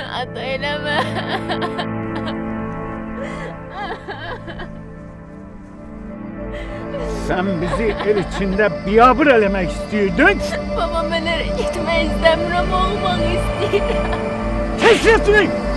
Ata eləmə. Sen bizi el içinde biyabır elemek istiyordun. Baba, mən ərə getmək istəmirəm, olmaq istəyirəm. Kes sesini!